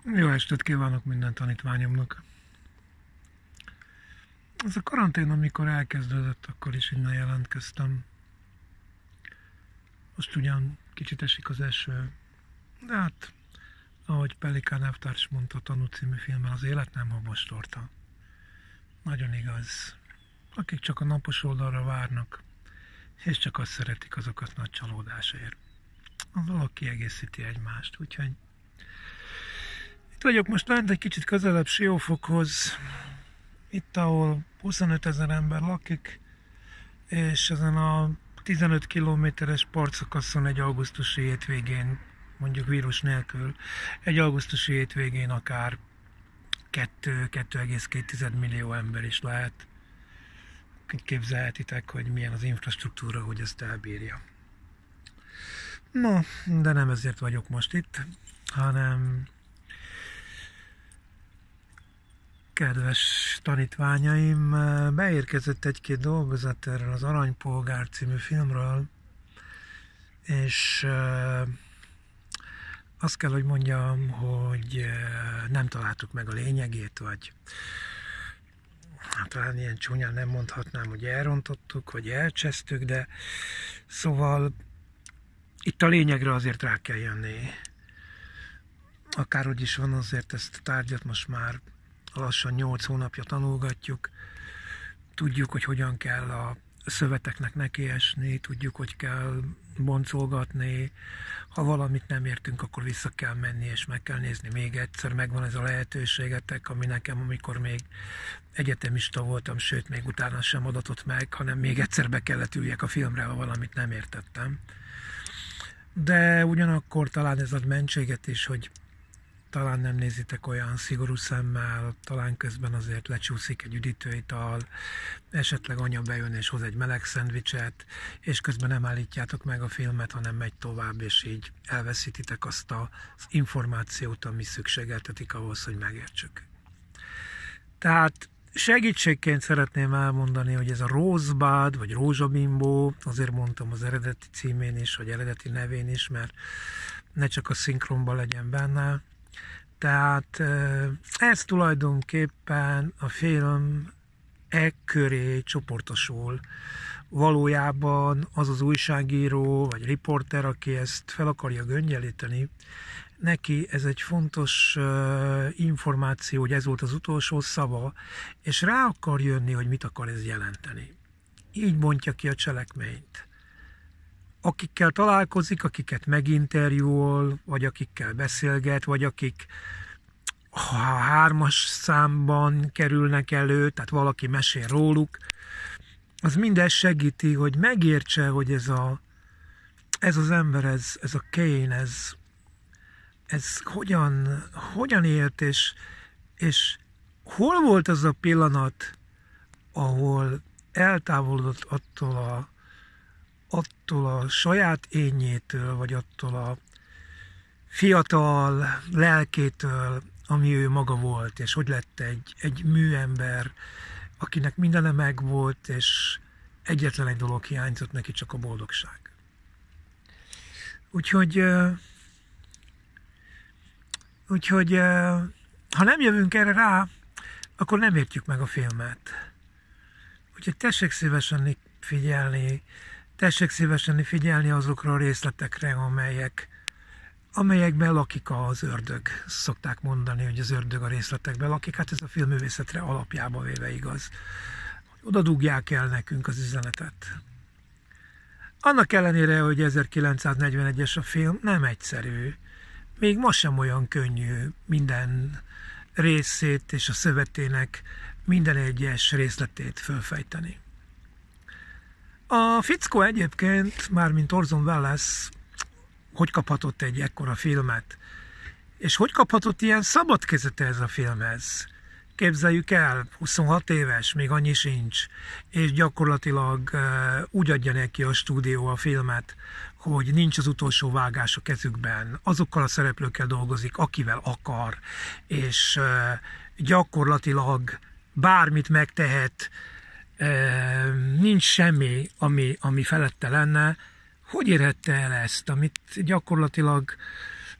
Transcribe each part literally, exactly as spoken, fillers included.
Jó estét kívánok minden tanítványomnak! Ez a karantén, amikor elkezdődött, akkor is innen jelentkeztem. Most ugyan kicsit esik az eső, de hát, ahogy Pelikán elvtárs mondta a Tanú című filmben, az élet nem habostorta. Nagyon igaz. Akik csak a napos oldalra várnak, és csak azt szeretik, azokat nagy csalódásért. A dolog kiegészíti egymást, úgyhogy itt vagyok most lent egy kicsit közelebb Siófokhoz, itt, ahol huszonöt ezer ember lakik, és ezen a tizenöt kilométeres partszakaszon egy augusztusi hétvégén, mondjuk vírus nélkül, egy augusztusi hétvégén akár kettő egész két millió ember is lehet. Képzelhetitek, hogy milyen az infrastruktúra, hogy ezt elbírja. No, de nem ezért vagyok most itt, hanem kedves tanítványaim, beérkezett egy-két dolgozat erről az Aranypolgár című filmről, és azt kell, hogy mondjam, hogy nem találtuk meg a lényegét, vagy hát talán ilyen csúnyán nem mondhatnám, hogy elrontottuk, vagy elcsesztük, de szóval itt a lényegre azért rá kell jönni. Akárhogy is van, azért ezt a tárgyat most már lassan nyolc hónapja tanulgatjuk. Tudjuk, hogy hogyan kell a szöveteknek nekiesni, tudjuk, hogy kell boncolgatni. Ha valamit nem értünk, akkor vissza kell menni, és meg kell nézni még egyszer. Megvan ez a lehetőségetek, ami nekem, amikor még egyetemista voltam, sőt, még utána sem adatott meg, hanem még egyszer be kellett üljek a filmre, ha valamit nem értettem. De ugyanakkor talán ez ad mentséget is, hogy talán nem nézitek olyan szigorú szemmel, talán közben azért lecsúszik egy üdítőital, esetleg anya bejön és hoz egy meleg szendvicset, és közben nem állítjátok meg a filmet, hanem megy tovább, és így elveszítitek azt az információt, ami szükségeltetik ahhoz, hogy megértsük. Tehát segítségként szeretném elmondani, hogy ez a Rosebud, vagy Rózsabimbó, azért mondtam az eredeti címén is, vagy eredeti nevén is, mert ne csak a szinkronban legyen benne. Tehát ez tulajdonképpen a film e köré csoportosul. Valójában az az újságíró vagy riporter, aki ezt fel akarja göngyelíteni, neki ez egy fontos információ, hogy ez volt az utolsó szava, és rá akar jönni, hogy mit akar ez jelenteni. Így bontja ki a cselekményt. Akikkel találkozik, akiket meginterjúol, vagy akikkel beszélget, vagy akik ha hármas számban kerülnek elő, tehát valaki mesél róluk, az mindez segíti, hogy megértse, hogy ez, a, ez az ember, ez, ez a Kane, ez, ez hogyan, hogyan élt, és, és hol volt az a pillanat, ahol eltávolodott attól a attól a saját énjétől, vagy attól a fiatal lelkétől, ami ő maga volt, és hogy lett egy, egy műember, akinek mindene megvolt, és egyetlen egy dolog hiányzott neki, csak a boldogság. Úgyhogy, úgyhogy ha nem jövünk erre rá, akkor nem értjük meg a filmet. Úgyhogy tessék szívesen figyelni, Tessék szívesen figyelni azokra a részletekre, amelyek, amelyekben lakik az ördög. Szokták mondani, hogy az ördög a részletekben lakik, hát ez a filmművészetre alapjába véve igaz. Oda dugják el nekünk az üzenetet. Annak ellenére, hogy ezerkilencszáznegyvenegyes a film, nem egyszerű. Még ma sem olyan könnyű minden részét és a szövetének minden egyes részletét fölfejteni. A fickó egyébként, mármint Orson Welles, hogy kaphatott egy ekkora filmet, és hogy kaphatott ilyen szabad kezet ez a filmhez. Képzeljük el, huszonhat éves, még annyi sincs, és gyakorlatilag úgy adja neki a stúdió a filmet, hogy nincs az utolsó vágás a kezükben, azokkal a szereplőkkel dolgozik, akivel akar, és gyakorlatilag bármit megtehet, nincs semmi, ami, ami felette lenne. Hogy érhette el ezt, amit gyakorlatilag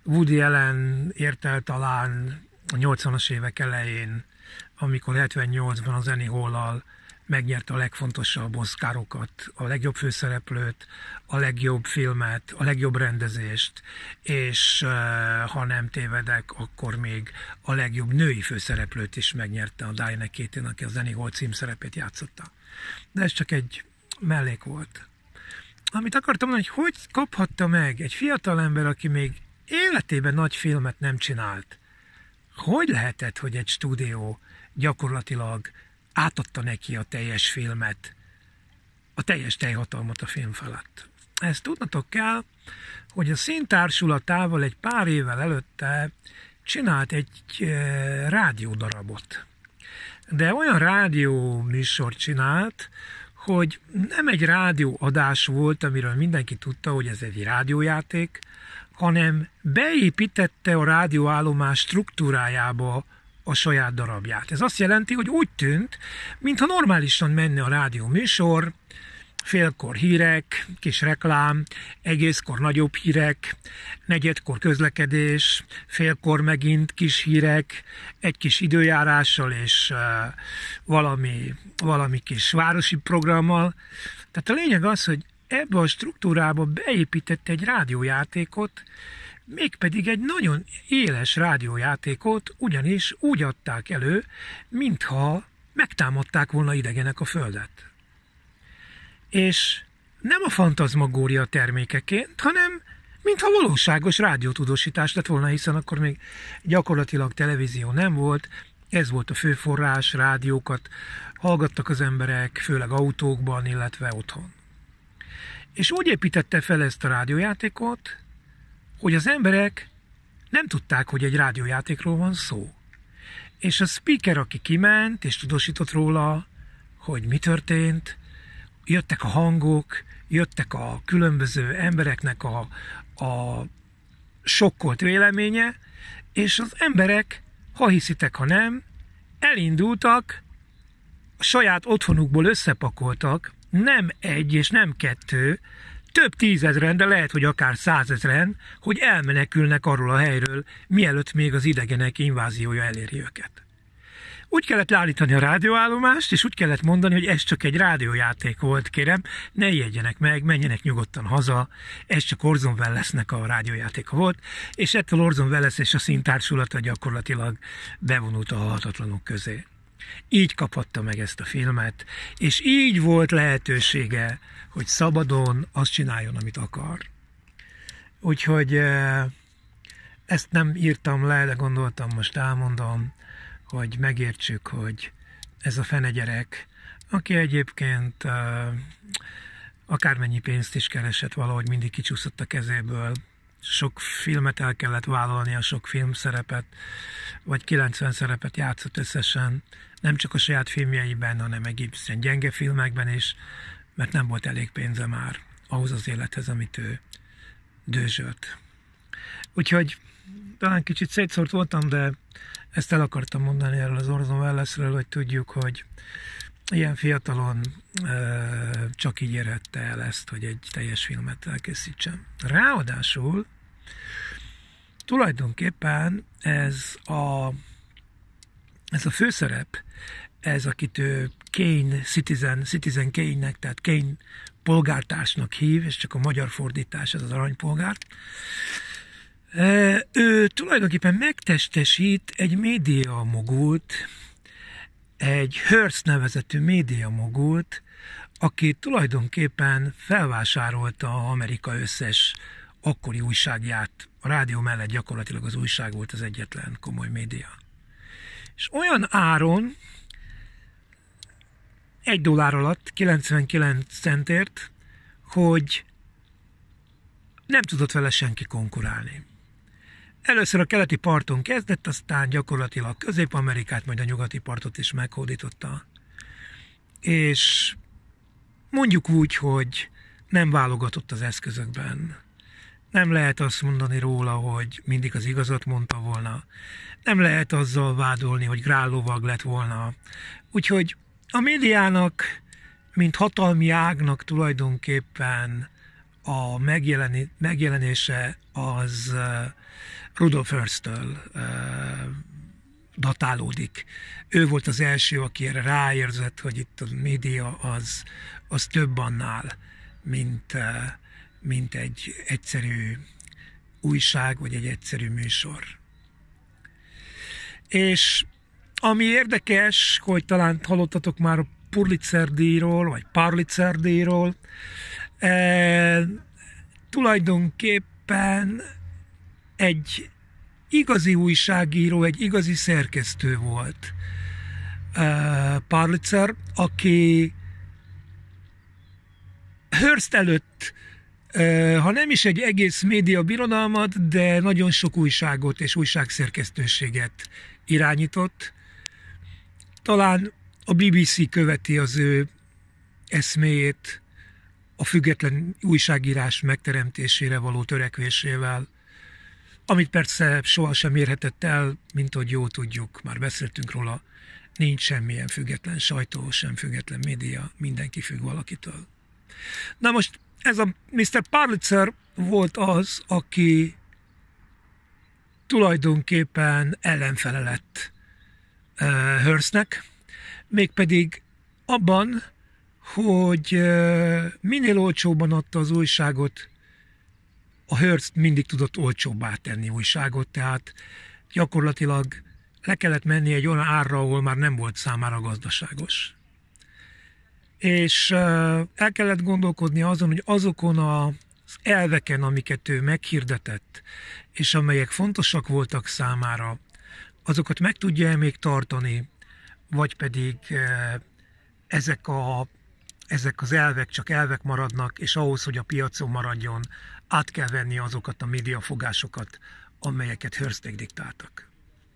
Woody Allen ért el talán a nyolcvanas évek elején, amikor hetvennyolcban az Annie Hall-al megnyerte a legfontosabb oszkárokat, a legjobb főszereplőt, a legjobb filmet, a legjobb rendezést, és ha nem tévedek, akkor még a legjobb női főszereplőt is megnyerte a Diane Keaton, aki az Annie Hall címszerepét játszotta. De ez csak egy mellék volt. Amit akartam mondani, hogy hogy kaphatta meg egy fiatal ember, aki még életében nagy filmet nem csinált, hogy lehetett, hogy egy stúdió gyakorlatilag átadta neki a teljes filmet, a teljes teljhatalmat a film felett. Ezt tudnatok kell, hogy a színtársulatával egy pár évvel előtte csinált egy e, rádiódarabot. De olyan rádió műsort csinált, hogy nem egy rádióadás volt, amiről mindenki tudta, hogy ez egy rádiójáték, hanem beépítette a rádióállomás struktúrájába a saját darabját. Ez azt jelenti, hogy úgy tűnt, mintha normálisan menne a rádió műsor, félkor hírek, kis reklám, egészkor nagyobb hírek, negyedkor közlekedés, félkor megint kis hírek, egy kis időjárással és uh, valami, valami kis városi programmal. Tehát a lényeg az, hogy ebbe a struktúrába beépített egy rádiójátékot, mégpedig egy nagyon éles rádiójátékot, ugyanis úgy adták elő, mintha megtámadták volna idegenek a Földet. És nem a fantazmagória termékeként, hanem mintha valóságos rádiótudósítás lett volna, hiszen akkor még gyakorlatilag televízió nem volt, ez volt a fő forrás, rádiókat hallgattak az emberek, főleg autókban, illetve otthon. És úgy építette fel ezt a rádiójátékot, hogy az emberek nem tudták, hogy egy rádiójátékról van szó. És a speaker, aki kiment, és tudósított róla, hogy mi történt, jöttek a hangok, jöttek a különböző embereknek a, a sokkolt véleménye, és az emberek, ha hiszitek, ha nem, elindultak, a saját otthonukból összepakoltak, nem egy és nem kettő, több tízezren, de lehet, hogy akár százezren, hogy elmenekülnek arról a helyről, mielőtt még az idegenek inváziója eléri őket. Úgy kellett leállítani a rádióállomást, és úgy kellett mondani, hogy ez csak egy rádiójáték volt, kérem, ne ijedjenek meg, menjenek nyugodtan haza, ez csak Orson Wellesnek a rádiójátéka volt, és ettől Orson Welles és a színtársulata gyakorlatilag bevonult a halhatatlanok közé. Így kaphatta meg ezt a filmet, és így volt lehetősége, hogy szabadon azt csináljon, amit akar. Úgyhogy ezt nem írtam le, de gondoltam, most elmondom, hogy megértsük, hogy ez a fene gyerek, aki egyébként akármennyi pénzt is keresett, valahogy mindig kicsúszott a kezéből, sok filmet el kellett vállalnia, sok filmszerepet, vagy kilencven szerepet játszott összesen, nem csak a saját filmjeiben, hanem egészen gyenge filmekben is, mert nem volt elég pénze már ahhoz az élethez, amit ő dőzsölt. Úgyhogy talán kicsit szétszórt voltam, de ezt el akartam mondani erről az Orson Wellesről, hogy tudjuk, hogy ilyen fiatalon e, csak így érhette el ezt, hogy egy teljes filmet elkészítsen. Ráadásul tulajdonképpen ez a, ez a főszerep, ez akit ő Kane Citizen, Citizen Kane-nek, tehát Kane polgártársnak hív, és csak a magyar fordítás, ez az aranypolgár. Ő tulajdonképpen megtestesít egy médiamogult, egy Hearst nevezetű médiamogult, aki tulajdonképpen felvásárolta Amerika összes akkori újságját. A rádió mellett gyakorlatilag az újság volt az egyetlen komoly média. És olyan áron, egy dollár alatt, kilencvenkilenc centért, hogy nem tudott vele senki konkurálni. Először a keleti parton kezdett, aztán gyakorlatilag Közép-Amerikát, majd a nyugati partot is meghódította. És mondjuk úgy, hogy nem válogatott az eszközökben. Nem lehet azt mondani róla, hogy mindig az igazat mondta volna. Nem lehet azzal vádolni, hogy grállovag lett volna. Úgyhogy a médiának, mint hatalmi ágnak tulajdonképpen a megjeleni, megjelenése az Rudolf Hirstől datálódik. Ő volt az első, aki erre ráérzett, hogy itt a média az, az több annál, mint, mint egy egyszerű újság, vagy egy egyszerű műsor. És ami érdekes, hogy talán hallottatok már a Pulitzer-díjról, vagy Pulitzer-díjról, e, tulajdonképpen egy igazi újságíró, egy igazi szerkesztő volt e, Pulitzer, aki Hearst előtt, e, ha nem is egy egész média birodalmat, de nagyon sok újságot és újságszerkesztőséget irányított. Talán a bé bé cé követi az ő eszméjét a független újságírás megteremtésére való törekvésével, amit persze sohasem érhetett el, mint hogy jól tudjuk, már beszéltünk róla, nincs semmilyen független sajtó, sem független média, mindenki függ valakitől. Na most ez a miszter Pulitzer volt az, aki tulajdonképpen ellenfele lett uh, Hearstnek, mégpedig abban, hogy uh, minél olcsóbban adta az újságot, a Hearst mindig tudott olcsóbbá tenni újságot, tehát gyakorlatilag le kellett menni egy olyan árra, ahol már nem volt számára gazdaságos. És uh, el kellett gondolkodni azon, hogy azokon az elveken, amiket ő meghirdetett, és amelyek fontosak voltak számára, azokat meg tudja-e még tartani, vagy pedig uh, ezek, a, ezek az elvek csak elvek maradnak, és ahhoz, hogy a piacon maradjon, át kell venni azokat a médiafogásokat, amelyeket Hearsték diktáltak.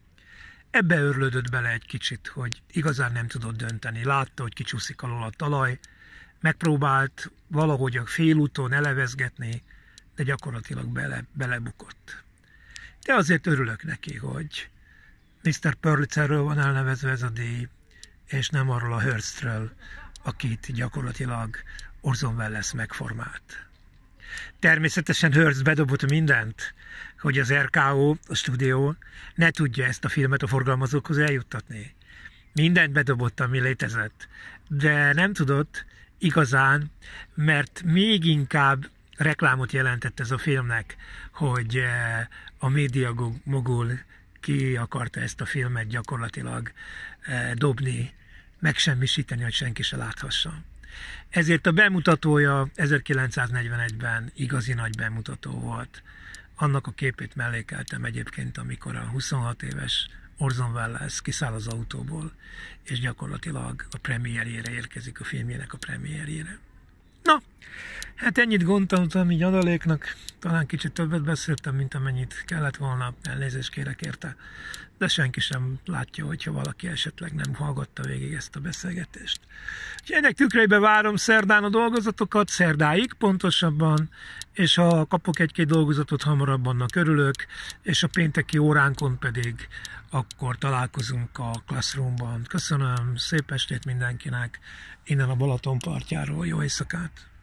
Ebbe örlődött bele egy kicsit, hogy igazán nem tudott dönteni. Látta, hogy kicsúszik alól a talaj, megpróbált valahogy a félúton elevezgetni, de gyakorlatilag bele, belebukott. De azért örülök neki, hogy miszter Pulitzerről van elnevezve ez a díj, és nem arról a Hearstről, akit gyakorlatilag Orson Welles megformált. Természetesen Hearst bedobott mindent, hogy az er ká o, a stúdió ne tudja ezt a filmet a forgalmazókhoz eljuttatni. Mindent bedobott, ami létezett, de nem tudott igazán, mert még inkább reklámot jelentett ez a filmnek, hogy a média mogul ki akarta ezt a filmet gyakorlatilag dobni, megsemmisíteni, hogy senki se láthassa. Ezért a bemutatója ezerkilencszáznegyvenegyben igazi nagy bemutató volt. Annak a képét mellékeltem egyébként, amikor a huszonhat éves Orson Welles kiszáll az autóból, és gyakorlatilag a premierjére érkezik, a filmjének a premierjére. Na, hát ennyit gondoltam így adaléknak, talán kicsit többet beszéltem, mint amennyit kellett volna, elnézést kérek érte, de senki sem látja, hogyha valaki esetleg nem hallgatta végig ezt a beszélgetést. Ennek tükrében várom szerdán a dolgozatokat, szerdáig pontosabban, és ha kapok egy-két dolgozatot hamarabb, annak örülök, és a pénteki óránkon pedig akkor találkozunk a Classroomban. Köszönöm, szép estét mindenkinek, innen a Balaton partjáról, jó éjszakát!